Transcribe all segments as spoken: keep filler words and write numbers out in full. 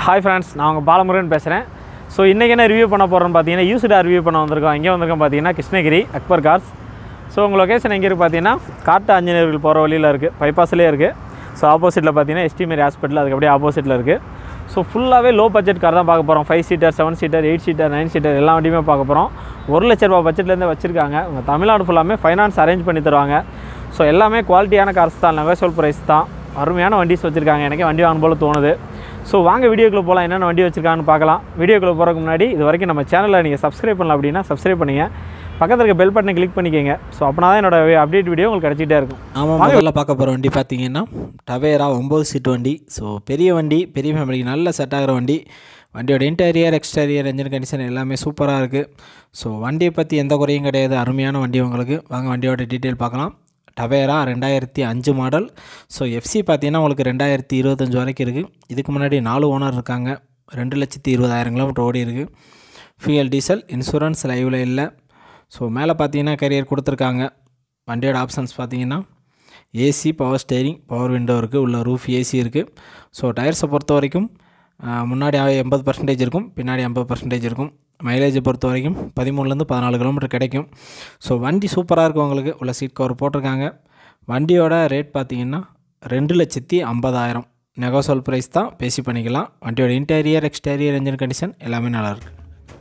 Hi friends, நான் உங்க பாலமுருகன் பேசுறேன். ஸோ இன்றைக்கி என்ன ரிவ்யூ பண்ண போகிறோன்னு பார்த்தீங்கன்னா யூஸ்டாக ரிவ்யூ பண்ண வந்திருக்கோம். எங்கே வந்திருக்கோம் பார்த்தீங்கன்னா கிருஷ்ணகிரி அக்பர் கார்ஸ். ஸோ உங்கள் லொக்கேஷன் எங்கே இருக்குது பார்த்தீங்கன்னா காட்டு ஆஞ்சநேயர்கள் போகிற வழியில் இருக்குது, பைபாஸ்லேயே இருக்குது. ஸோ ஆப்போசிட்டில் பார்த்தீங்கன்னா எஸ்டிமேரி ஹாஸ்பிட்டல் அதுக்கு அப்படியே ஆப்போசிட்டில் இருக்குது. ஸோ ஃபுல்லாகவே லோ பட்ஜெட் கார் தான் பார்க்க போகிறோம். Five seater seven seater eight seater nine seater எல்லா வண்டியுமே பார்க்க போகிறோம். ஒரு லட்ச ரூபா பட்ஜெட்லேருந்து வச்சுருக்காங்க. உங்கள் தமிழ்நாடு ஃபுல்லாமே ஃபைனான்ஸ் அரேஞ்ச் பண்ணி தருவாங்க. ஸோ எல்லாமே குவாலிட்டியான கார்ஸ் தான், நெகோஷியபிள் ப்ரைஸ் தான். அருமையான வண்டிஸ் வச்சுருக்காங்க. எனக்கே வண்டி வாங்கும் போல தோணுது. ஸோ வாங்க வீடியோக்குள்ளே போகலாம், என்னென்ன வண்டி வச்சுருக்காங்கன்னு பார்க்கலாம். வீடியோக்குள்ளே போகிறதுக்கு முன்னாடி இது வரைக்கும் நம்ம சேனலில் நீங்கள் சப்ஸ்கிரைப் பண்ணலாம் அப்படின்னா சப்ஸ்கிரைப் பண்ணிங்க, பக்கத்தில் இருக்க பெல் பட்டனை கிளிக் பண்ணிக்கோங்க. ஸோ அப்படின்னா தான் என்னோட அப்டேட் வீடியோ உங்களுக்கு கிடச்சிட்டே இருக்கும். ஆமாம், முதல்ல பார்க்க போகிற வண்டி பார்த்தீங்கன்னா டவேரா ஒம்பது சீட் வண்டி. ஸோ பெரிய வண்டி, பெரிய ஃபேமிலிக்கு நல்ல செட் ஆகிற வண்டி. வண்டியோட இன்டீரியர் எக்ஸ்டீரியர் என்ஜின் கண்டிஷன் எல்லாமே சூப்பராக இருக்குது. ஸோ வண்டியை பற்றி எந்த குறையும் கிடையாது, அருமையான வண்டி உங்களுக்கு. வாங்க வண்டியோட டீட்டெயில் பார்க்கலாம். டவேரா ரெண்டாயிரத்தி அஞ்சு மாடல். ஸோ எஃப்சி பார்த்தீங்கன்னா உங்களுக்கு ரெண்டாயிரத்தி இருபத்தஞ்சி வரைக்கும் இருக்குது. இதுக்கு முன்னாடி நாலு ஓனர் இருக்காங்க. ரெண்டு லட்சத்தி இருபதாயிரம் கிலோமீட்டர் ஓடி இருக்குது. ஃபியூயல் டீசல், இன்சூரன்ஸ் லைவில் இல்லை. ஸோ மேலே பார்த்தீங்கன்னா கேரியர் கொடுத்துருக்காங்க. வண்டியோட ஆப்ஷன்ஸ் பார்த்தீங்கன்னா AC, power steering, power window இருக்குது, உள்ள ரூஃப் ஏசி இருக்குது. ஸோ டயர்ஸை பொறுத்த வரைக்கும் முன்னாடி எண்பது பர்சன்டேஜ் இருக்கும், பின்னாடி ஐம்பது பர்சன்டேஜ் இருக்கும். மைலேஜை பொறுத்த வரைக்கும் பதிமூணுலேருந்து பதினாலு கிலோமீட்டர் கிடைக்கும். ஸோ வண்டி சூப்பராக இருக்கும் உங்களுக்கு. உள்ள சீட் கவர் போட்டிருக்காங்க. வண்டியோட ரேட் பார்த்திங்கன்னா ரெண்டு லட்சத்தி ஐம்பதாயிரம் நெகோஷியபிள் ப்ரைஸ் தான், பேசி பண்ணிக்கலாம். வண்டியோட இன்டீரியர் எக்ஸ்டீரியர் என்ஜின் கண்டிஷன் எல்லாமே நல்லாயிருக்கு.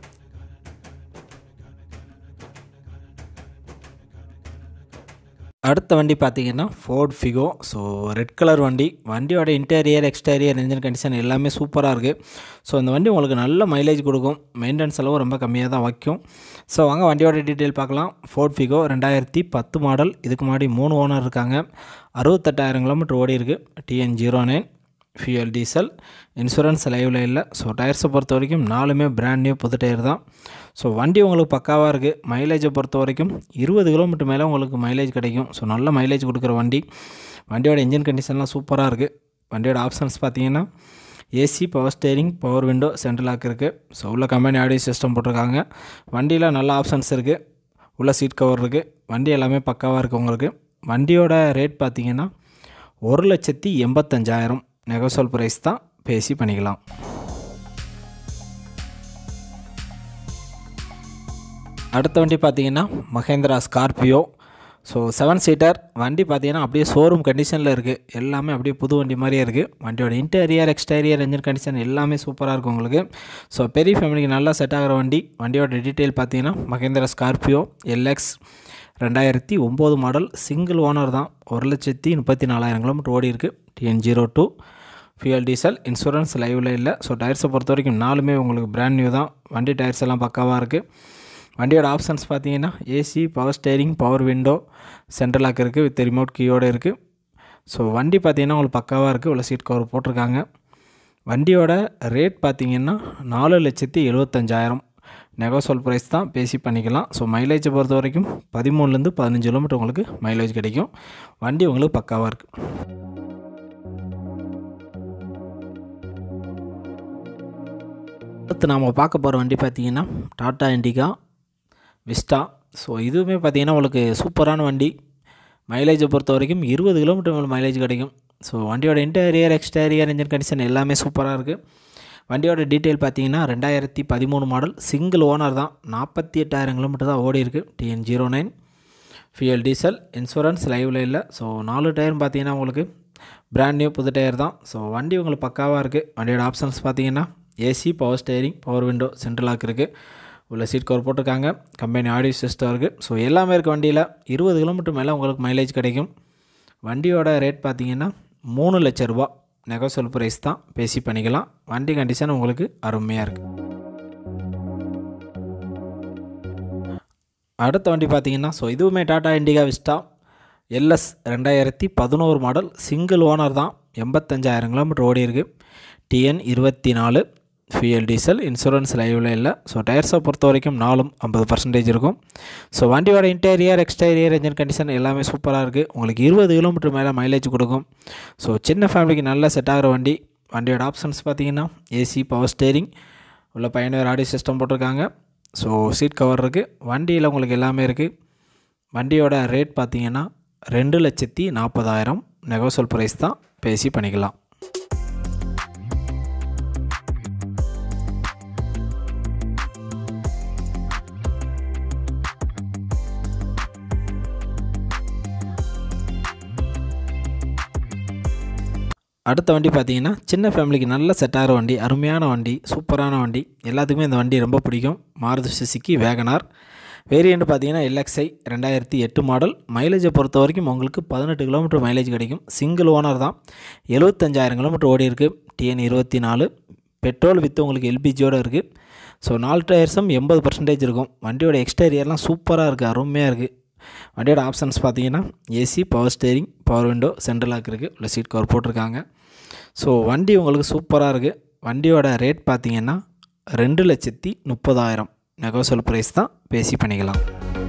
அடுத்த வண்டி பார்த்திங்கன்னா Ford Figo. So red colour வண்டி. வண்டியோட இன்டீரியர் எக்ஸ்டீரியர் என்ஜின் கண்டிஷன் எல்லாமே சூப்பராக இருக்குது. ஸோ இந்த வண்டி உங்களுக்கு நல்ல மைலேஜ் கொடுக்கும். மெயின்டெனன்ஸ் செலவும் ரொம்ப கம்மியாக தான் வைக்கும். ஸோ வாங்க வண்டியோட டீட்டெயில் பார்க்கலாம். ஃபோர்ட் ஃபிகோ ரெண்டாயிரத்தி பத்து மாடல். இதுக்கு முன்னாடி மூணு ஓனர் இருக்காங்க. அறுபத்தெட்டாயிரம் கிலோமீட்டர் ஓடி இருக்குது. TN zero nine. Fuel diesel, insurance லைவில் இல்லை. ஸோ டயர்ஸை பொறுத்த வரைக்கும் நாலுமே பிராண்ட் நியூ புது டயர் தான். ஸோ வண்டி உங்களுக்கு பக்காவாக இருக்குது. மைலேஜை பொறுத்த வரைக்கும் இருபது கிலோமீட்டர் மேலே உங்களுக்கு மைலேஜ் கிடைக்கும். ஸோ நல்ல மைலேஜ் கொடுக்குற வண்டி. வண்டியோட இன்ஜின் கண்டிஷன்லாம் சூப்பராக இருக்குது. வண்டியோட ஆப்ஷன்ஸ் பார்த்தீங்கன்னா AC, power steering, power window, central lock இருக்குது. ஸோ உள்ள கம்பெனி ஆடியோ சிஸ்டம் போட்டிருக்காங்க. வண்டியில் நல்ல ஆப்ஷன்ஸ் இருக்குது. உள்ள சீட் கவர் இருக்குது. வண்டி எல்லாமே பக்காவாக இருக்குது உங்களுக்கு. வண்டியோட ரேட் பார்த்திங்கன்னா ஒரு லட்சத்தி எண்பத்தஞ்சாயிரம் நெகோஷியபிள் ப்ரைஸ் தான், பேசி பண்ணிக்கலாம். அடுத்த வண்டி பார்த்திங்கன்னா Mahindra Scorpio. So seven seater வண்டி பார்த்திங்கன்னா அப்படியே ஷோரூம் கண்டிஷனில் இருக்குது. எல்லாமே அப்படியே புது வண்டி மாதிரியே இருக்குது. வண்டியோட இன்டீரியர் எக்ஸ்டீரியர் என்ஜின் கண்டிஷன் எல்லாமே சூப்பராக இருக்கும் உங்களுக்கு. ஸோ பெரிய ஃபேமிலிக்கு நல்லா செட் ஆகிற வண்டி. வண்டியோட டீட்டெயில் பார்த்திங்கன்னா மஹேந்திரா ஸ்கார்பியோ எல்எக்ஸ் ரெண்டாயிரத்தி ஒம்பது மாடல். சிங்கிள் ஓனர் தான். ஒரு லட்சத்தி முப்பத்தி நாலாயிரம் கிலோமீட்டர் ஓடி இருக்குது. TN zero two. Fuel diesel, insurance லைவில் இல்லை. ஸோ டயர்ஸை பொறுத்த வரைக்கும் நாலுமே உங்களுக்கு பிராண்ட் நியூ தான். வண்டி டயர்ஸ் எல்லாம் பக்காவாக இருக்குது. வண்டியோட ஆப்ஷன்ஸ் பார்த்தீங்கன்னா AC, power steering, power window, central lock இருக்குது, வித் ரிமோட் கீயோடு இருக்குது. ஸோ வண்டி பார்த்திங்கன்னா உங்களுக்கு பக்காவாக இருக்குது. உள்ள சீட் கவர் போட்டிருக்காங்க. வண்டியோட ரேட் பார்த்திங்கன்னா நாலு லட்சத்தி எழுபத்தஞ்சாயிரம் நெகோஷியபிள் ப்ரைஸ் தான், பேசி பண்ணிக்கலாம். ஸோ மைலேஜை பொறுத்த வரைக்கும் பதிமூணுலேருந்து பதினஞ்சு கிலோமீட்டர் உங்களுக்கு மைலேஜ் கிடைக்கும். வண்டி உங்களுக்கு பக்காவாக இருக்குது. அடுத்து நாம் பார்க்க போகிற வண்டி பார்த்திங்கன்னா டாடா இண்டிகா விஸ்டா. ஸோ இதுவுமே பார்த்திங்கன்னா உங்களுக்கு சூப்பரான வண்டி. மைலேஜை பொறுத்த வரைக்கும் இருபது கிலோமீட்டர் உங்களுக்கு மைலேஜ் கிடைக்கும். ஸோ வண்டியோட இன்டீரியர் எக்ஸ்டீரியர் என்ஜின் கண்டிஷன் எல்லாமே சூப்பராக இருக்குது. வண்டியோட டீட்டெயில் பார்த்திங்கன்னா ரெண்டாயிரத்தி பதிமூணு மாடல். சிங்கிள் ஓனர் தான். நாற்பத்தி எட்டாயிரம் கிலோமீட்டர் தான் ஓடி இருக்குது. TN zero nine. Fuel diesel, insurance லைவில் இல்லை. ஸோ நாலு டயரும் பார்த்திங்கன்னா உங்களுக்கு பிராண்ட் நியூ புது டயர் தான். ஸோ வண்டி உங்களுக்கு பக்காவாக இருக்குது. வண்டியோட ஆப்ஷன்ஸ் பார்த்திங்கன்னா AC, power steering, power window, central lock இருக்குது. உள்ள சீட் கவர் போட்டிருக்காங்க. கம்பெனி ஆடியோ சிஸ்டம் இருக்குது. ஸோ எல்லாமே இருக்குது வண்டியில். இருபது கிலோமீட்டர் மேலே உங்களுக்கு மைலேஜ் கிடைக்கும். வண்டியோட ரேட் பார்த்திங்கன்னா மூணு லட்ச ரூபா நெகோஷியபிள் ப்ரைஸ் தான், பேசி பண்ணிக்கலாம். வண்டி கண்டிஷன் உங்களுக்கு அருமையாக இருக்குது. அடுத்த வண்டி பார்த்திங்கன்னா ஸோ இதுவுமே டாடா இண்டிகா விஸ்டா எல்எஸ் ரெண்டாயிரத்தி பதினோரு மாடல். சிங்கிள் ஓனர் தான். எண்பத்தஞ்சாயிரம் கிலோமீட்டர் ஓடி இருக்குது. டிஎன் இருபத்தி நாலு. ஃபியூயல் டீசல், இன்சூரன்ஸ் லைவில் இல்லை. ஸோ டயர்ஸை பொறுத்த வரைக்கும் நாலும் ஐம்பது பர்சன்டேஜ் இருக்கும். ஸோ வண்டியோட இன்டீரியர் எக்ஸ்டீரியர் என்ஜின் கண்டிஷன் எல்லாமே சூப்பராக இருக்குது. உங்களுக்கு இருபது கிலோமீட்டர் மேலே மைலேஜ் கொடுக்கும். ஸோ சின்ன ஃபேமிலிக்கு நல்லா செட் ஆகிற வண்டி. வண்டியோட ஆப்ஷன்ஸ் பார்த்திங்கன்னா ஏசி, பவர் ஸ்டேரிங், உள்ள பயணியர் ஆடியோ சிஸ்டம் போட்டிருக்காங்க. ஸோ சீட் கவர் இருக்குது. வண்டியில் உங்களுக்கு எல்லாமே இருக்குது. வண்டியோட ரேட் பார்த்திங்கன்னா ரெண்டு லட்சத்தி நாற்பதாயிரம் நெகோஷியபிள் ப்ரைஸ் தான், பேசி பண்ணிக்கலாம். அடுத்த வண்டி பார்த்தீங்கன்னா சின்ன ஃபேமிலிக்கு நல்ல செட் ஆகிற வண்டி, அருமையான வண்டி, சூப்பரான வண்டி, எல்லாத்துக்குமே இந்த வண்டி ரொம்ப பிடிக்கும். Maruti Suzuki WagonR. வேரியண்ட் பார்த்தீங்கன்னா எல்எக்ஸ்ஐ ரெண்டாயிரத்தி எட்டு மாடல். மைலேஜை பொறுத்த வரைக்கும் உங்களுக்கு பதினெட்டு கிலோமீட்டர் மைலேஜ் கிடைக்கும். சிங்கிள் ஓனர் தான். எழுபத்தஞ்சாயிரம் கிலோமீட்டர் ஓடி இருக்குது. டிஎன் இருபத்தி நாலு பெட்ரோல் வித்து உங்களுக்கு எல்பிஜியோடு இருக்குது. ஸோ நாலு டயர்ஸும் எண்பது பர்சன்டேஜ் இருக்கும். வண்டியோட எக்ஸ்டீரியர்லாம் சூப்பராக இருக்குது, அருமையாக இருக்குது. வண்டியோட ஆப்ஷன்ஸ் பார்த்தீங்கன்னா AC, power steering, power window, central lock இருக்குது. உள்ள சீட் கவர் போட்டிருக்காங்க. ஸோ வண்டி உங்களுக்கு சூப்பராக இருக்குது. வண்டியோட ரேட் பார்த்தீங்கன்னா ரெண்டு லட்சத்தி முப்பதாயிரம் நெகோசியபிள் ப்ரைஸ் தான், பேசி பண்ணிக்கலாம்.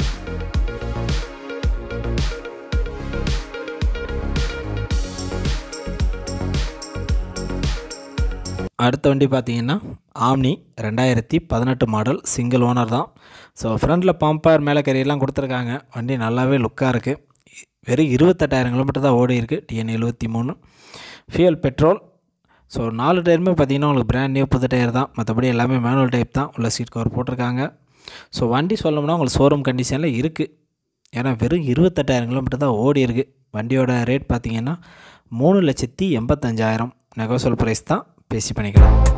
அடுத்த வண்டி பார்த்தீங்கன்னா ஆம்னி ரெண்டாயிரத்தி பதினெட்டு மாடல், சிங்கிள் ஓனர் தான். ஸோ ஃப்ரண்டில் பம்பர் மேலே கரியெல்லாம் கொடுத்துருக்காங்க. வண்டி நல்லாவே லுக்காக இருக்குது. வெறும் இருபத்தெட்டாயிரம் கிலோமீட்டர் தான் ஓடி இருக்குது. டிஎன் எழுபத்தி மூணு ஃபியூல் பெட்ரோல். ஸோ நாலு டயருமே பார்த்தீங்கன்னா உங்களுக்கு பிராண்ட் நியூ புது டயர் தான். மற்றபடி எல்லாமே மேனுவல் டைப் தான். உள்ள சீட் கவர் போட்டிருக்காங்க. ஸோ வண்டி சொல்லணும்னா உங்களுக்கு ஷோரூம் கண்டிஷனில் இருக்குது. ஏன்னா வெறும் இருபத்தெட்டாயிரம் கிலோமீட்டர் தான் ஓடி இருக்குது. வண்டியோட ரேட் பார்த்தீங்கன்னா மூணு லட்சத்தி எண்பத்தஞ்சாயிரம் நெகோசியபிள் ப்ரைஸ் தான், பேசி பண்ணிக்கலாம்.